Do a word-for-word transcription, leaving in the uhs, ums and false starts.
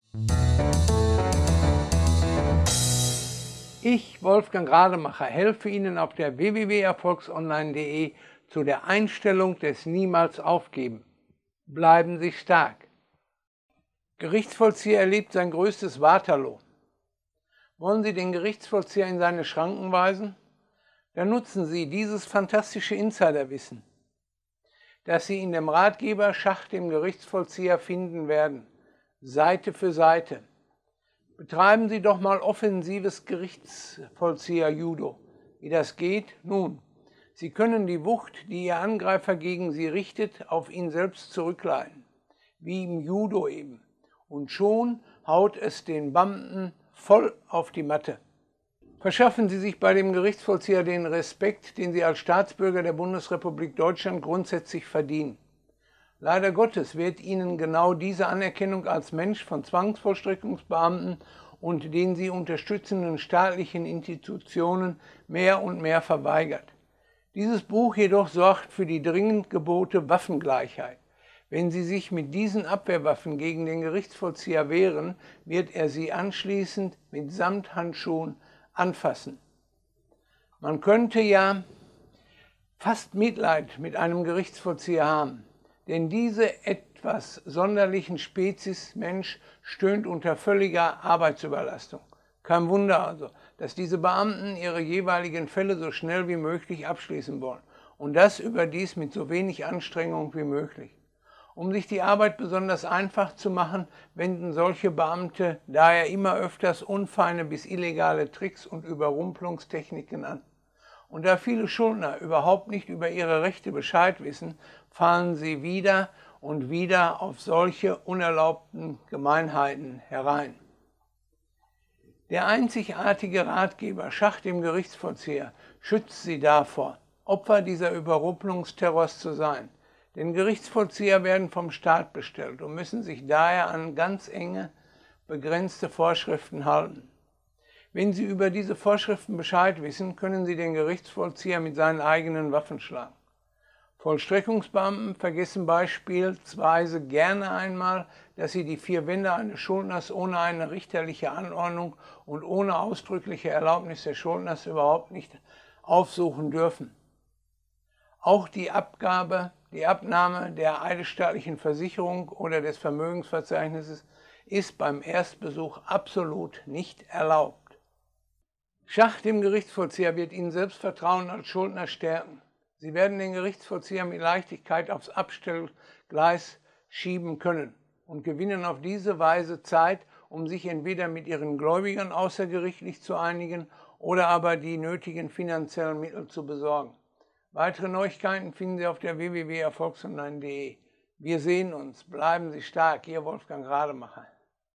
Ich, Wolfgang Rademacher, helfe Ihnen auf der w w w punkt erfolgsonline punkt de zu der Einstellung des Niemals aufgeben. Bleiben Sie stark. Gerichtsvollzieher erlebt sein größtes Waterloo. Wollen Sie den Gerichtsvollzieher in seine Schranken weisen? Dann nutzen Sie dieses fantastische Insiderwissen, das Sie in dem Ratgeber Schacht dem Gerichtsvollzieher finden werden, Seite für Seite. Betreiben Sie doch mal offensives Gerichtsvollzieher-Judo. Wie das geht? Nun, Sie können die Wucht, die Ihr Angreifer gegen Sie richtet, auf ihn selbst zurückleiten, wie im Judo eben. Und schon haut es den Beamten voll auf die Matte. Verschaffen Sie sich bei dem Gerichtsvollzieher den Respekt, den Sie als Staatsbürger der Bundesrepublik Deutschland grundsätzlich verdienen. Leider Gottes wird Ihnen genau diese Anerkennung als Mensch von Zwangsvollstreckungsbeamten und den sie unterstützenden staatlichen Institutionen mehr und mehr verweigert. Dieses Buch jedoch sorgt für die dringend gebote Waffengleichheit. Wenn Sie sich mit diesen Abwehrwaffen gegen den Gerichtsvollzieher wehren, wird er sie anschließend mit Samthandschuhen anfassen. Man könnte ja fast Mitleid mit einem Gerichtsvollzieher haben. Denn diese etwas sonderlichen Spezies Mensch stöhnt unter völliger Arbeitsüberlastung. Kein Wunder also, dass diese Beamten ihre jeweiligen Fälle so schnell wie möglich abschließen wollen. Und das überdies mit so wenig Anstrengung wie möglich. Um sich die Arbeit besonders einfach zu machen, wenden solche Beamte daher immer öfters unfeine bis illegale Tricks und Überrumpelungstechniken an. Und da viele Schuldner überhaupt nicht über ihre Rechte Bescheid wissen, fallen sie wieder und wieder auf solche unerlaubten Gemeinheiten herein. Der einzigartige Ratgeber Schacht dem Gerichtsvollzieher schützt sie davor, Opfer dieser Überrumpelungsterrors zu sein. Denn Gerichtsvollzieher werden vom Staat bestellt und müssen sich daher an ganz enge, begrenzte Vorschriften halten. Wenn Sie über diese Vorschriften Bescheid wissen, können Sie den Gerichtsvollzieher mit seinen eigenen Waffen schlagen. Vollstreckungsbeamten vergessen beispielsweise gerne einmal, dass sie die vier Wände eines Schuldners ohne eine richterliche Anordnung und ohne ausdrückliche Erlaubnis des Schuldners überhaupt nicht aufsuchen dürfen. Auch die Abgabe, die Abnahme der eidesstattlichen Versicherung oder des Vermögensverzeichnisses ist beim Erstbesuch absolut nicht erlaubt. Schacht dem Gerichtsvollzieher wird Ihnen Selbstvertrauen als Schuldner stärken. Sie werden den Gerichtsvollzieher mit Leichtigkeit aufs Abstellgleis schieben können und gewinnen auf diese Weise Zeit, um sich entweder mit Ihren Gläubigern außergerichtlich zu einigen oder aber die nötigen finanziellen Mittel zu besorgen. Weitere Neuigkeiten finden Sie auf der w w w punkt erfolgsonline punkt de. Wir sehen uns. Bleiben Sie stark. Ihr Wolfgang Rademacher.